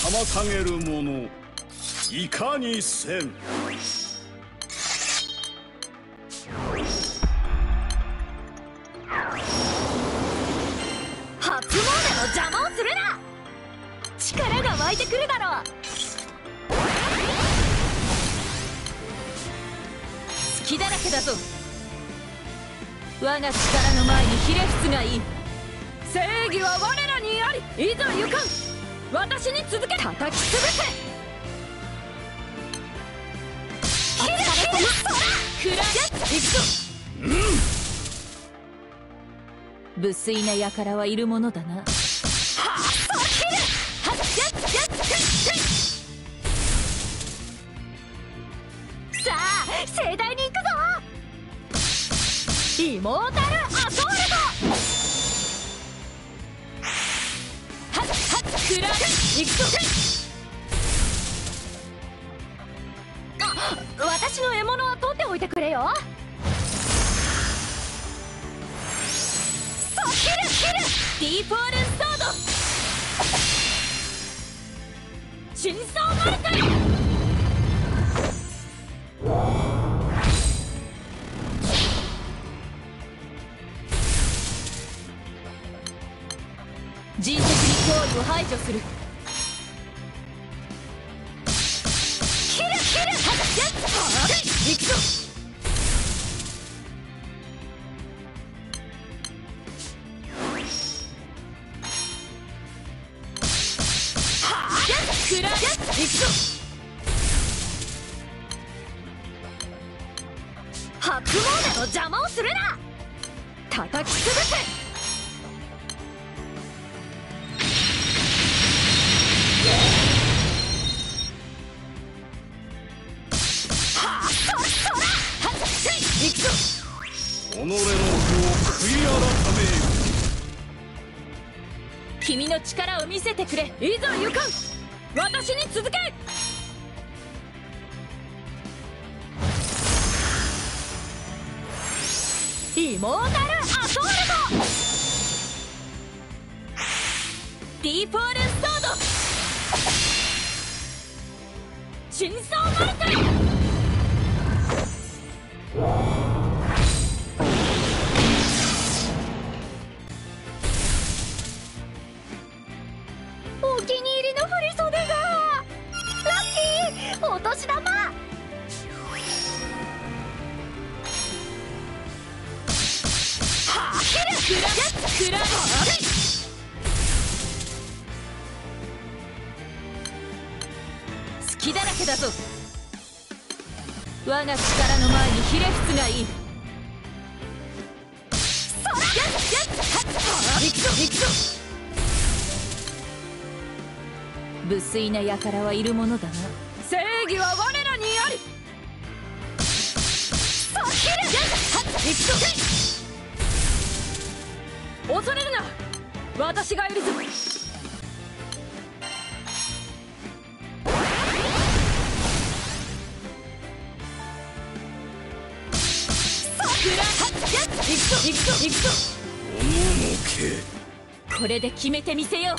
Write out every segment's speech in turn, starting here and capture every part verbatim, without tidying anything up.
妨げる者いかにせん。 初詣の邪魔をするな。力が湧いてくるだろう。隙だらけだぞ。我が力の前にひれ伏すがいい。正義は我らにあり、いざ行かん。私に続け。叩き潰せ。切る切るそら。くら行くぞ。うん。無粋な輩はいるものだな。はっそう切る。はっやっやっふっふっ。さあ盛大に行くぞ。イモータルアソールト。はっはっくら行くぞ。あ、私の獲物は取っておいてくれよ。そう切る切る。ディープオールンソード。真相マルテン。人的に脅威を排除する。切る切る。はっやっ行くぞ。はっやっくらやっ行くぞ。初詣の邪魔をするな。叩き潰せ。 己の負を悔い改め。 君の力を見せてくれ。いざ行かん。私に続け。イモータルアソールト。ディープオールンソード。真相マルテン。お気に入りの振り袖が。ラッキーお年玉。はあ切る。くらくら隙だらけだぞ。我が力の前にひれ伏すがいい。そらやっやっはっ行くぞ行くぞ。無粋な輩はいるものだな。正義は我らにあり。そう切る。やっはっ行くぞ。恐れるな。私がいるぞ。そうくらはっやっ行くぞ行くぞ行くぞ。 おののけ。 これで決めてみせよう。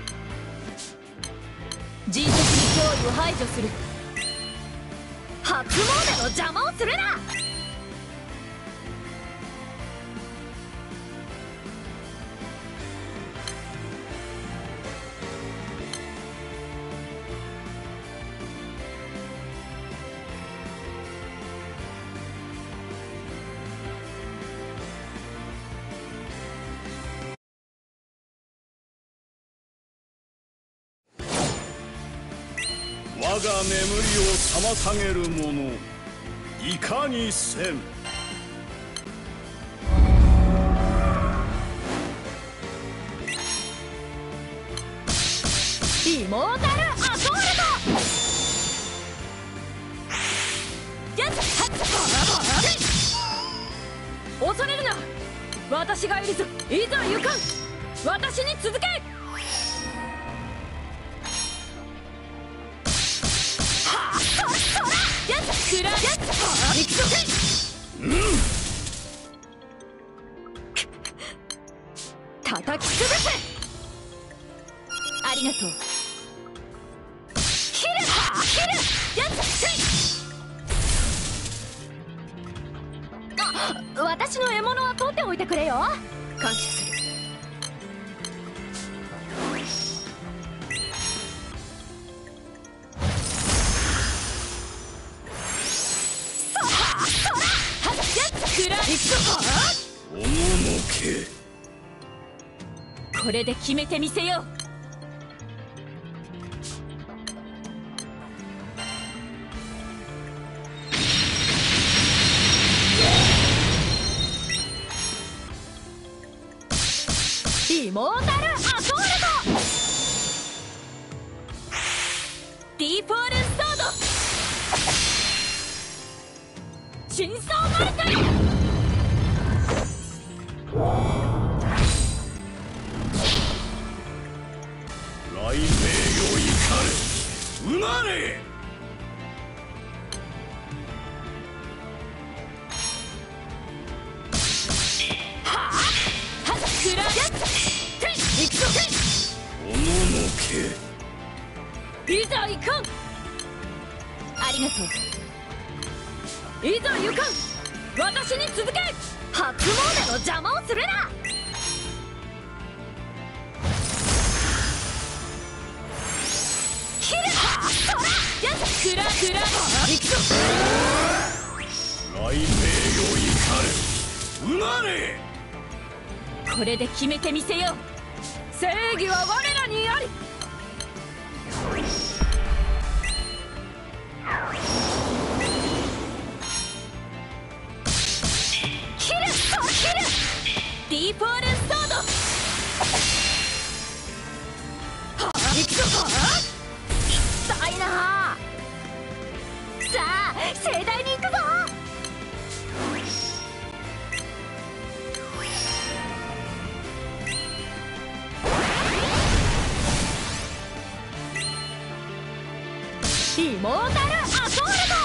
人的に脅威を排除する。初詣の邪魔をするな。 我が眠りを妨げる者いかにせん。 イモータルアソールト。やっはっ恐れるな。私がいるぞ。いざ行かん。私に続け。くらやっ行くぞ。うん叩き潰せ。ありがとう。 私の獲物は取っておいてくれよ。感謝する。 おののけ。 これで決めてみせよう。イモータルアソールト。ディーフォールンソード。真相マルテン。 雷鳴よ怒れうなれ。 はあはっくらやっ行くぞ。 おののけ。 いざ行かん。ありがとう。いざ行かん。私に続け。初詣の邪魔をするな。キルはそらやっくらくら行くぞ。 雷鳴よ怒れうなれ。 これで決めてみせよう。正義は我らにあり。キルソキルディーフォールンソード。はあ行くぞ。はあきついな。さあ盛大に行くぞ。イモータルアソールト。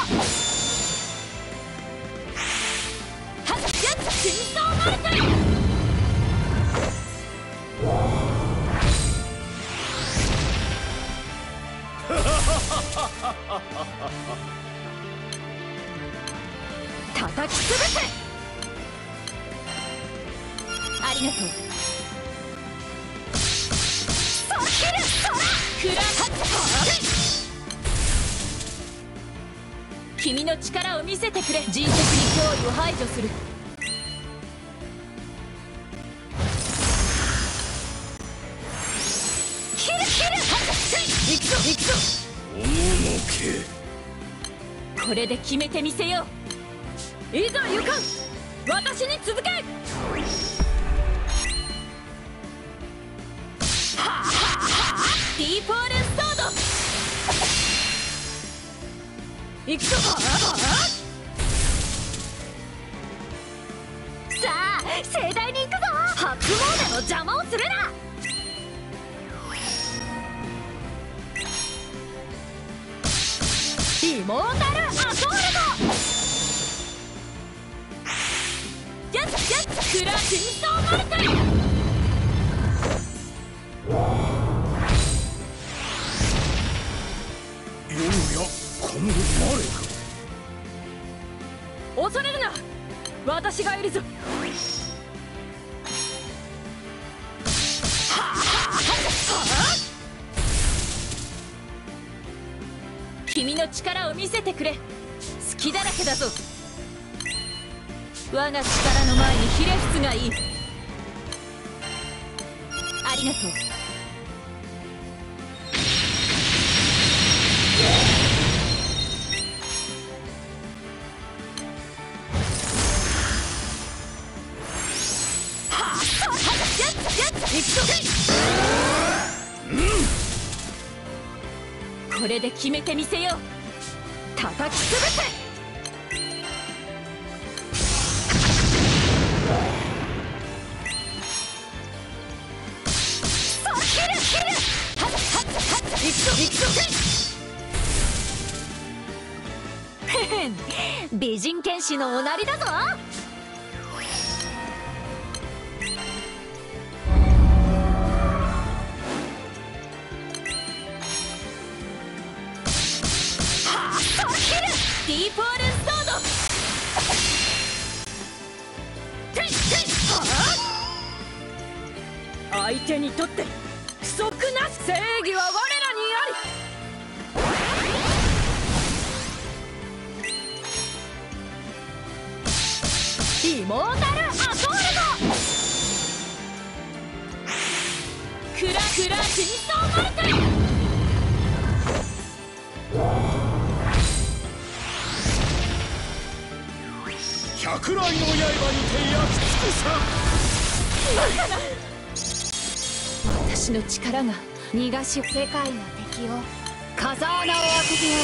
はっやっ真相マルテン。叩きつぶせ。ありがとう。ソキルソラクラハッハッ。君の力を見せてくれ。人的に脅威を排除する。キルキル行くぞ行くぞ。 おののけ。 これで決めてみせよう。いざ行かん。私に続け。はあはあはあディーフォールンソード。行くぞ。はあさあ盛大に行くぞ。初詣の邪魔をするな。イモータルアソールト。やっやっクラ真相マルテン。 ようやこの我か。 恐れるな。私がいるぞ。はあはあはあ君の力を見せてくれ。隙だらけだぞ。我が力の前にひれ伏すがいい。ありがとう。はあやっやっ行くぞ。これで決めてみせよう。叩きつぶせ。そうキルキルはっはっはっ行くぞ行くぞ。へへん美人剣士のおなりだぞ。ディーフォールンソード。 相手にとって不足なし。正義は我らにあり。イモータルアソールト。クラクラ真相マルテン。 百来の刃にて焼き尽くさ。 私の力が逃がし世界の敵を風穴を開けてや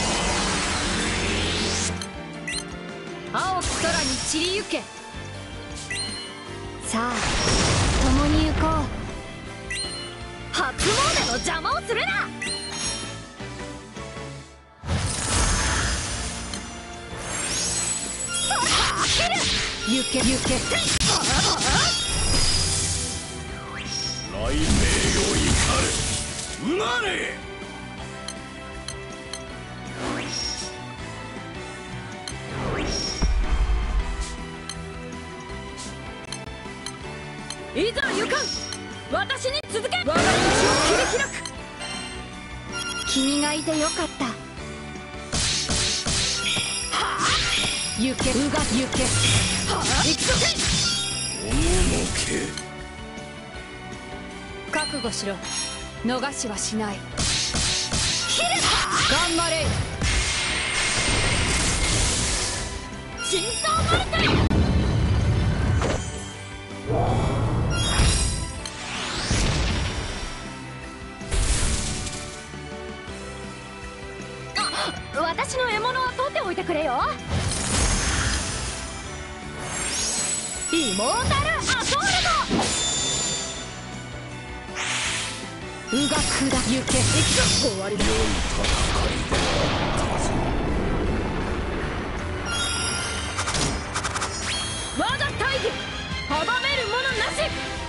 ろう。青き空に散りゆけ。さあ共に行こう。初詣の邪魔をするな。行け行け。 雷鳴よ怒れうなれ。 いざ行かん。私に続け。我が道を切り開く。君がいてよかった。はあ行けうが行け。はあ行くぞけ。 おののけ。 覚悟しろ。逃しはしない。切れ。頑張れ。真相マルテン。私の獲物は取っておいてくれよ。イモータルアソールト。うが砕行け。終わりだ。 良い戦いであったぞ。 我が大義阻めるものなし。